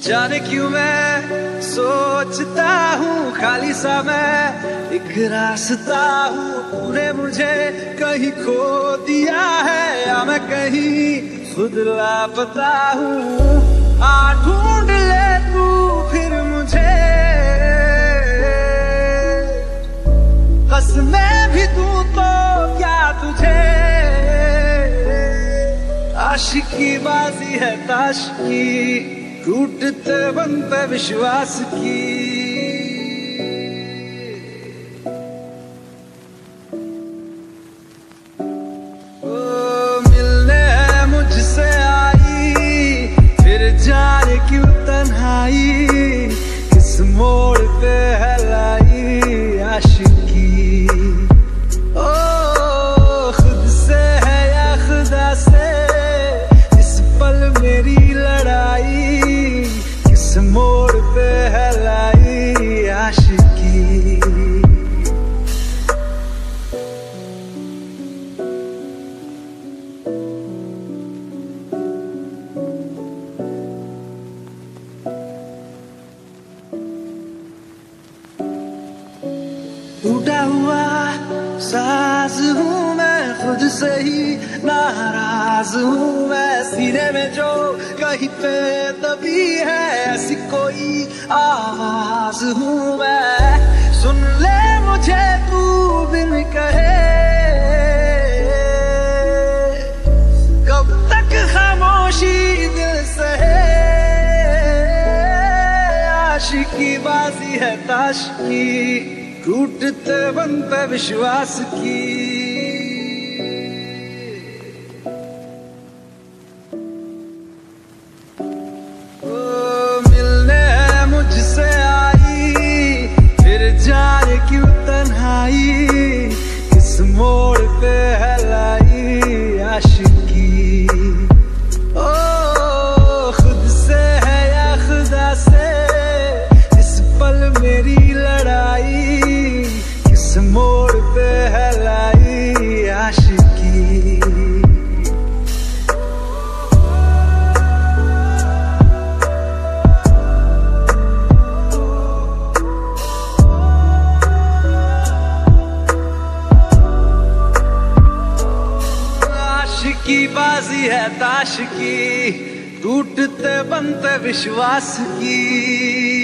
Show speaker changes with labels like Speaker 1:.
Speaker 1: जाने क्यों मैं सोचता हूँ खाली सा मैं एक रास्ता हूँ। तूने मुझे कहीं खो दिया है या मैं कहीं खुद लापता हूँ। आ ढूंढ ले तू फिर मुझे, कसमें भी दूँ तो क्या तुझे। आशिकी बाजी है ताश की, टूटते बनते विश्वास की। ओ मिलने है मुझसे आई, फिर जाने क्यों तन्हाई, किस मोड़ पे है लाई आशिकी। ओ खुद से है या खुदा से, इस पल मेरी लड़ाई, मोड़ पे है लाई आशिकी। टूटा हुआ साज हूँ मैं, खुद से ही नाराज हूँ मैं। सीने में जो कहीं पे दबी है ऐसी कोई आवाज हूँ मैं। सुन ले मुझे तू बिन कहे, कब तक खामोशी दिल सहे। आशिकी बाजी है ताश की, टूटते बनते विश्वास की। क्यों तन्हाई, किस मोड़ पे है लाई आशिकी। ओ खुद से है या खुदा से, इस पल मेरी लड़ाई, किस मोड़ पे है लाई आशिकी। की बाजी है ताश की, टूटते बनते विश्वास की।